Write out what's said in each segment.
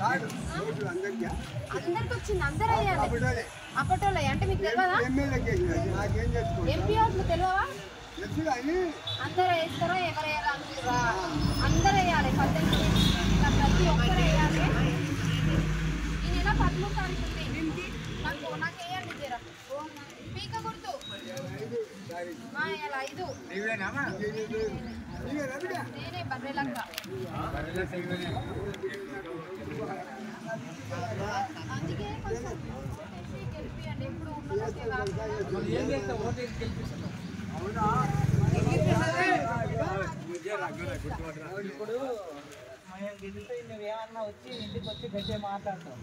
అందరికి వచ్చింది, అందరూ అయ్యాలి. అప్పటోళ్ళే అంటే మీకు తెలియదా? ఎంపీ హౌస్లో తెలియవా? అందరూ వేస్తారా ఎవరు వేయాలనుకుంటారా? అందరూ వేయాలి. 18 ప్రతి ఒక్కరు వేయాలి. ఈ నెల 13 తారీఖు ఉంది. నాకు వేయండి జర పీక గుర్తు 5 నేనే బర్రెలక్క. అందుకే కొంచెం గెలిపియండి. ఎప్పుడు ఇప్పుడు నువ్వేమన్నా వచ్చి ఇంటికి వచ్చి గట్టిగా మాట్లాడతావు.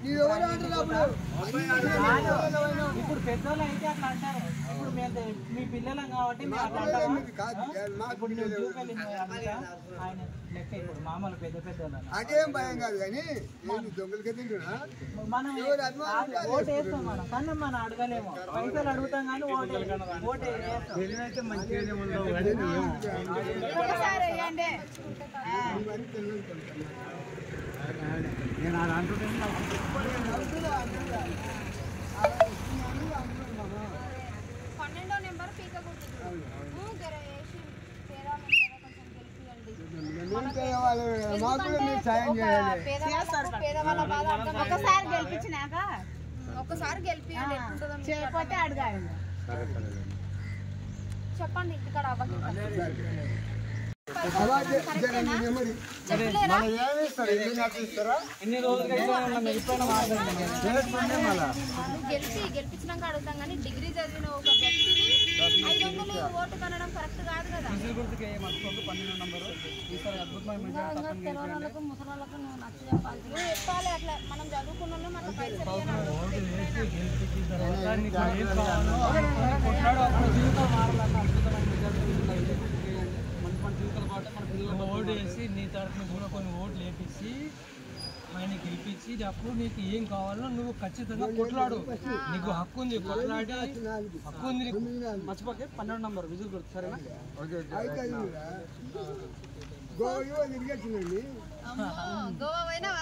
ఇప్పుడు పెద్దోళ్ళు అయితే అట్లా అంటారు. ఇప్పుడు మేము మీ పిల్లలం కాబట్టి మేము అట్లా అంటాము. ఇప్పుడు నువ్వు చూపెళ్ళి ఆయన లెక్క ఇప్పుడు మామూలు పెద్ద పెద్దోళ్ళు అదేం భయం కాదు కానీ మనం ఓటు వేస్తాం మనం, కానీ మనం అడగలేము. పైసలు అడుగుతాం కానీ ఓటు వేస్తాం. మంచిగానే ఉండవు. నేను అది అంటుంటే 12వ నెంబర్ పీక గుర్తు పేదవాళ్ళ బాధ ఒకసారి గెలిపించినాక ఒకసారి గెలిపియండి. చేయకపోతే అడగాలి. చెప్పండి ఇక్కడ గెలిపించినాక అడుగుతాం కానీ డిగ్రీ చదివిన ఒక వ్యక్తిని 500 ఓటు కనడం కరెక్ట్ కాదు కదా. తెలవలకు ముసలాళ్ళకు నువ్వు నచ్చ చెప్పాలి. నువ్వు చెప్పాలి అట్లా. మనం చదువుకున్న వాళ్ళు మనకు పైసలు ఓటు వేసి నీ తరఫున కూడా కొన్ని ఓట్లు వేపించి ఆయన గెలిపించి అప్పుడు నీకు ఏం కావాలో నువ్వు ఖచ్చితంగా కొట్లాడు. నీకు హక్కు ఉంది, కొట్లాడి హక్కు ఉంది నీకు. మర్చిపోకే 12వ నంబర్ విజిల్ గుర్తు. సరేనా? గోవా పోయినావా?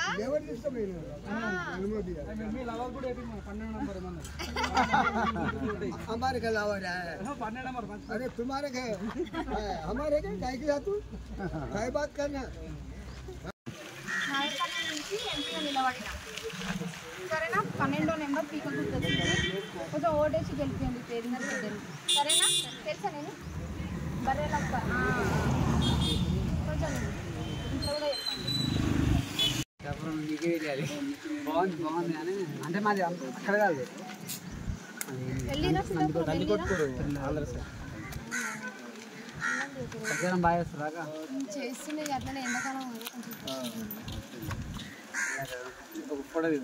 మీ లవర్ కూడా 12వ నంబర్ हमारे का लावा है 12వ నంబర్. अरे तुम्हारे का हमारे का काय की जातू काय बात करना నుంచి ఎంపీగా నిలబడిన. సరేనా? 12వ నెంబర్ పీక గుర్తుంది. కొంచెం ఓటేసి గెలిపియండి పేరుందరు పెద్దలు. సరేనా? తెలుసా నేను బర్రెలక్క. కొంచెం ఇంట్లో కూడా చెప్పండి. బాగుంది అని అంటే మాది అక్కడ కాదు. బాగా చేస్తారా? చేస్తున్నాయి అట్లనే ఎండాకాలం పొడది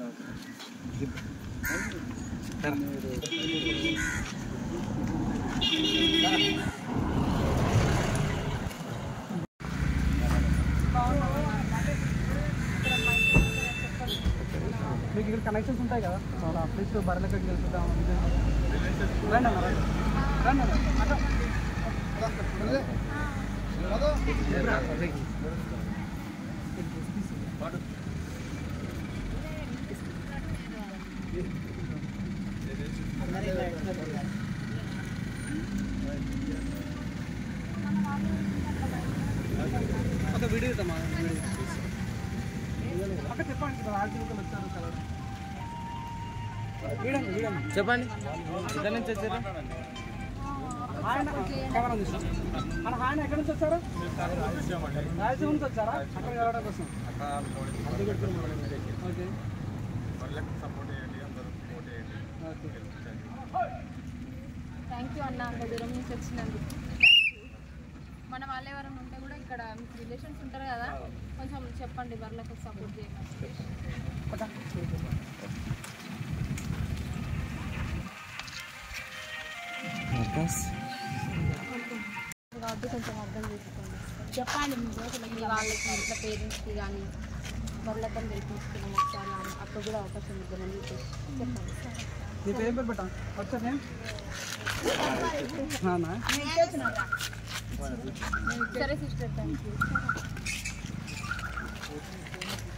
మీకు ఇక్కడ కనెక్షన్స్ ఉంటాయి కదా, ప్లీజ్ బర్రెలకి వెళ్తుంటాం. రండి అన్న, రండి అన్న. ఒక వీడియో ఇద్దామా? అక్కడ చెప్పండి, ఆర్టీఓకి వచ్చారు కదా. చెప్పండి, ఇద్దరు నుంచి వచ్చారు. కెమెరా తీసుకోండి. మన ఆయన ఎక్కడి నుంచి వచ్చారు? రాయలసీమ నుంచి వచ్చారా? అక్కడ కలవడం కోసం. ఓకే, థ్యాంక్ యూ అన్న, అంత దూరం నుంచి వచ్చినందుకు. మన వాళ్ళు ఎవరైనా ఉంటే కూడా ఇక్కడ మీకు రిలేషన్స్ ఉంటారు కదా, కొంచెం చెప్పండి వాళ్ళకి సపోర్ట్ చేయమని. కాబట్టి కొంచెం అర్థం చేసుకోండి. చెప్పండి మీ వాళ్ళకి, ఇంట్లో పేరెంట్స్కి కానీ వాళ్ళతో గెలిపించుకున్నాం ఒకసారి అప్పుడు కూడా అవకాశం ఇద్దామని చెప్పండి. మీ పేరు పెట్టాం వచ్చారు. నేను సరే సిస్టర్, థ్యాంక్ యూ.